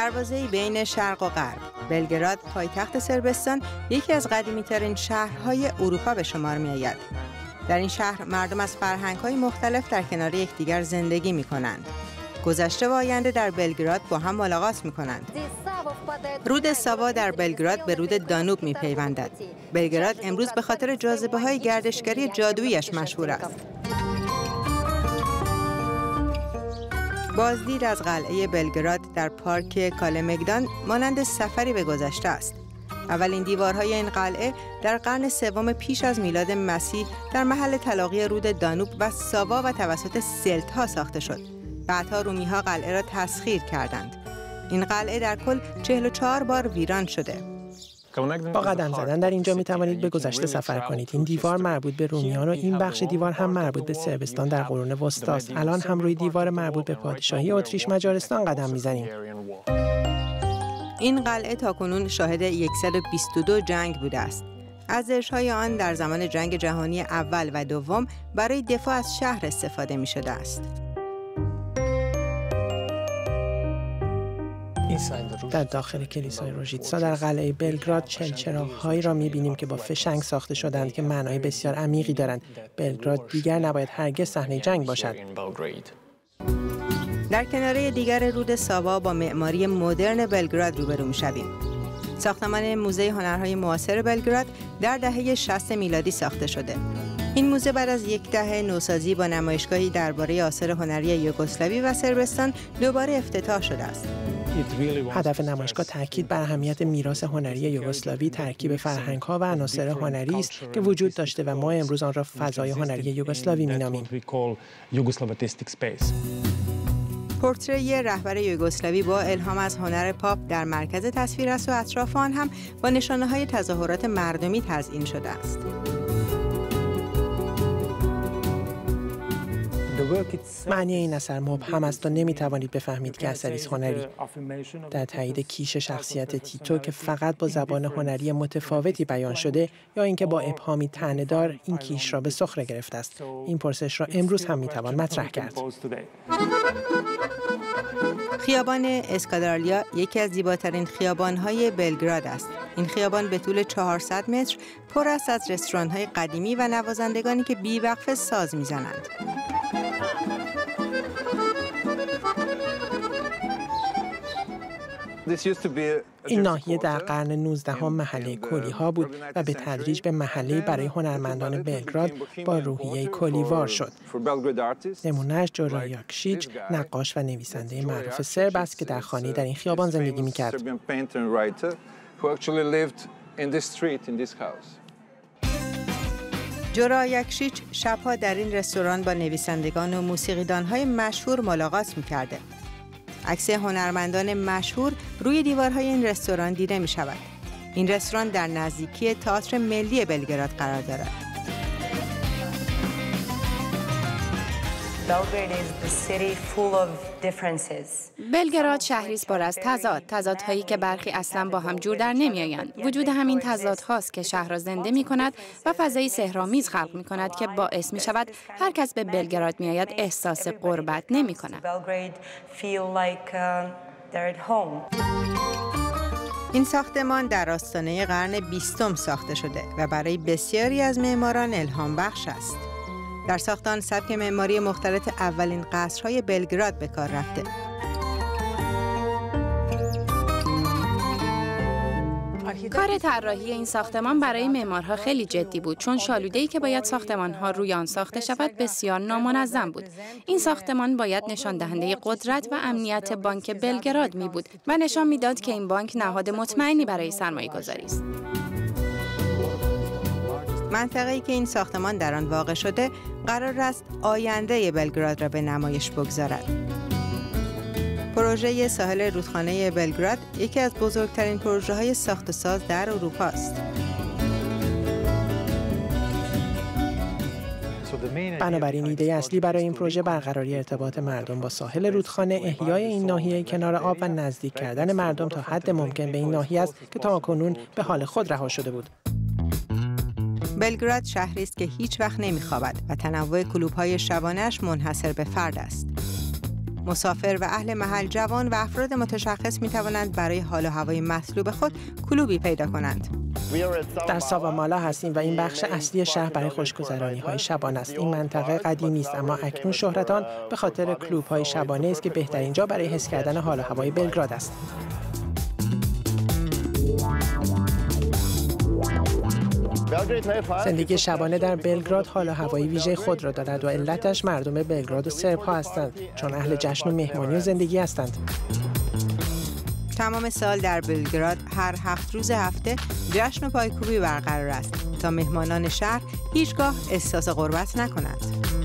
دروازه‌ای بین شرق و غرب. بلگراد، پایتخت صربستان، یکی از قدیمی‌ترین شهرهای اروپا به شمار می‌آید. در این شهر مردم از فرهنگ‌های مختلف در کنار یکدیگر زندگی می‌کنند. گذشته و آینده در بلگراد با هم ملاقات می‌کنند. رود ساوا در بلگراد به رود دانوب می‌پیوندد. بلگراد امروز به خاطر جاذبه‌های گردشگری جادویی‌اش مشهور است. بازدید از قلعه بلگراد در پارک کالمگدان مانند سفری به گذشته است. اولین دیوارهای این قلعه در قرن سوم پیش از میلاد مسیح در محل تلاقی رود دانوب و ساوا و توسط سلت‌ها ساخته شد. بعدها رومی‌ها قلعه را تسخیر کردند. این قلعه در کل 44 بار ویران شده. با قدم زدن در اینجا می توانید به گذشته سفر کنید. این دیوار مربوط به رومیان و این بخش دیوار هم مربوط به صربستان در قرون وسطی است. الان هم روی دیوار مربوط به پادشاهی اتریش مجارستان قدم می‌زنیم. این قلعه تاکنون شاهد 122 جنگ بوده است. ارزش‌های آن در زمان جنگ جهانی اول و دوم برای دفاع از شهر استفاده می‌شده است. در داخل کلیسای روژیتسا در قلعه بلگراد چراغ‌هایی را می‌بینیم که با فشنگ ساخته شدند که معنای بسیار عمیقی دارند. بلگراد دیگر نباید هرگز صحنه جنگ باشد. در کناره دیگر رود ساوا با معماری مدرن بلگراد روبرو می‌شویم. ساختمان موزه هنرهای معاصر بلگراد در دهه 60 میلادی ساخته شده. این موزه بعد از یک دهه نوسازی با نمایشگاهی درباره آثار هنری یوگسلاوی و صربستان دوباره افتتاح شده است. هدف نمایشگاه تاکید بر اهمیت میراث هنری یوگسلاوی، ترکیب فرهنگ‌ها و عناصر هنری است که وجود داشته و ما امروز آن را فضای هنری یوگسلاوی می‌نامیم. پورتری رهبر یوگسلاوی با الهام از هنر پاپ در مرکز تصویر است و اطراف آن هم با نشانه‌های تظاهرات مردمی تزیین شده است. معنی این اثر مبهم است و نمی‌توانید بفهمید که اثری است هنری. در تایید کیش شخصیت تیتو که فقط با زبان هنری متفاوتی بیان شده یا اینکه با ابهامی طعنه‌دار این کیش را به سخره گرفته است. این پرسش را امروز هم می‌توان مطرح کرد. خیابان اسکادارلیا یکی از زیباترین خیابان‌های بلگراد است. این خیابان به طول 400 متر پر است از رستوران‌های قدیمی و نوازندگانی که بی‌وقفه ساز می‌زنند. این ناحیه در قرن 19 محله کلی‌ها بود و به تدریج به محله برای هنرمندان بلگراد با روحیه کلیوار شد. نمونه‌اش جورا یاکشیچ، نقاش و نویسنده معروف سرب است که در خانه‌ای در این خیابان زندگی می‌کرد. جورا یاکشیچ شب‌ها در این رستوران با نویسندگان و موسیقیدان‌های مشهور ملاقات می‌کرده. عکس هنرمندان مشهور روی دیوارهای این رستوران دیده می شود. این رستوران در نزدیکی تئاتر ملی بلگراد قرار دارد. بلگراد شهری است پر از تضادهایی که برخی اصلا با هم جور در نمی‌آیند. وجود همین تضادهاست که شهر را زنده می‌کند و فضایی سحرآمیز خلق می‌کند که باعث می‌شود هر کس به بلگراد می‌آید احساس غربت نمی‌کند. این ساختمان در آستانه قرن 20 ساخته شده و برای بسیاری از معماران الهام بخش است. در ساختن سبک معماری مختلط اولین قصرهای بلگراد به کار رفته. کار طراحی این ساختمان برای معمارها خیلی جدی بود، چون شالوده‌ای که باید ساختمان‌ها روی آن ساخته شود بسیار نامنظم بود. این ساختمان باید نشان دهنده قدرت و امنیت بانک بلگراد می بود و نشان می‌داد که این بانک نهاد مطمئنی برای سرمایه‌گذاری است. منطقه‌ای که این ساختمان در آن واقع شده قرار است آینده بلگراد را به نمایش بگذارد. پروژه ساحل رودخانه بلگراد یکی از بزرگترین پروژه‌های ساخت و ساز در اروپا است. بنابراین ایده اصلی برای این پروژه برقراری ارتباط مردم با ساحل رودخانه، احیای این ناحیه کنار آب و نزدیک کردن مردم تا حد ممکن به این ناحیه است که تاکنون به حال خود رها شده بود. بلگراد شهری است که هیچ وقت نمی‌خوابد و تنوع کلوب‌های شبانه‌اش منحصر به فرد است. مسافر و اهل محل، جوان و افراد متشخص می توانند برای حال و هوای مطلوب خود کلوبی پیدا کنند. در ساوامالا هستیم و این بخش اصلی شهر برای خوشگذرانی‌های شبانه است. این منطقه قدیمی است اما اکنون شهرت آن به خاطر کلوب‌های شبانه است که بهترین جا برای حس کردن حال و هوای بلگراد است. زندگی شبانه در بلگراد حال و هوای ویژه خود را دارد و علتش مردم بلگراد و سرب‌ها هستند، چون اهل جشن و مهمانی و زندگی هستند. تمام سال در بلگراد هر 7 روز هفته جشن و پایکوبی برقرار است تا مهمانان شهر هیچگاه احساس غربت نکنند.